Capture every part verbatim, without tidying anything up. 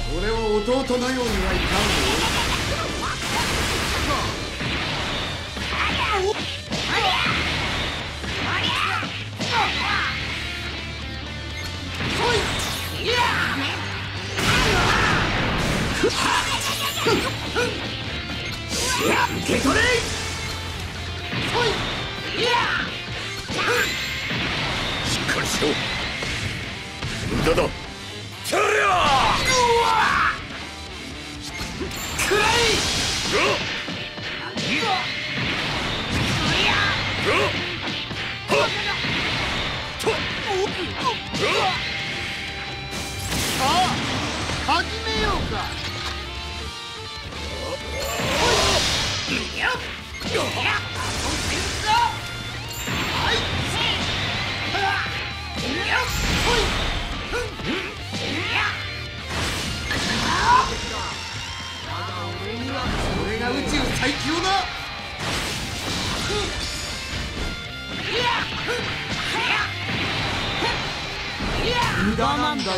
俺は弟のようにはいかんぞ。受け取れ。しっかりしろ。無駄だ。キャリアくらい。さあ始めようか。俺が宇宙最強だ。無駄なんだよ。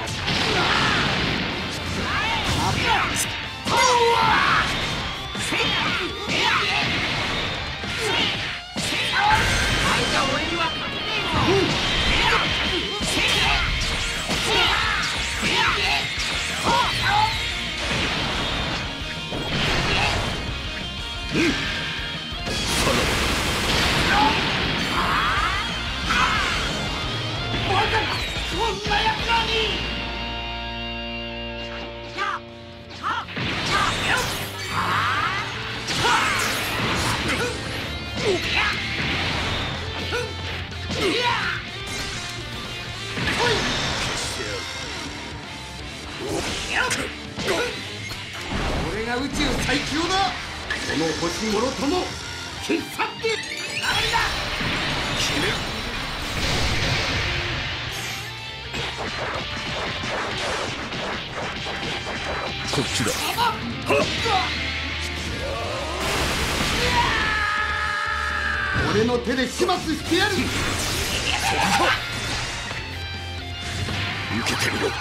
そんなやつらに。俺が宇宙最強だ。この星もろとも消し去ってなるんだ。決める。こっちだ。俺の手で始末してやる。受けてみろ。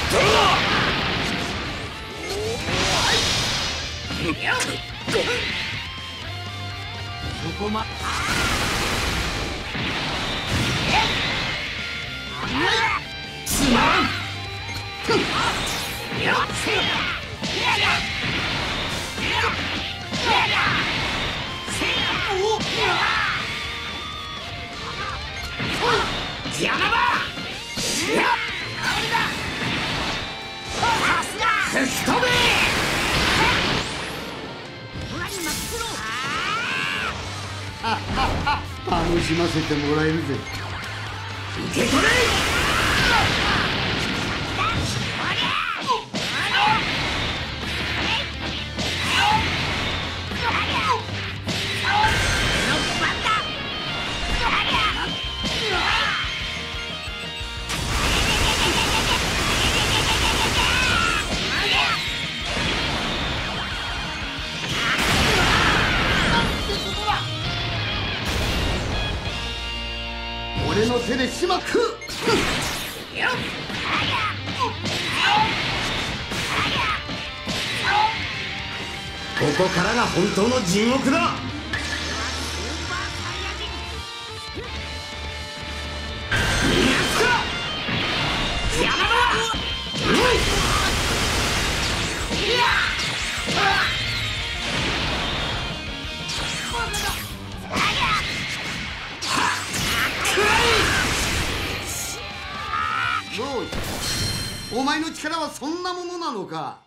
そこま。すまん。邪魔だ。突き飛べ。楽しませてもらえるぜ。受け取れ。俺の手でしまく。ここからが本当の地獄だ。お前の力はそんなものなのか。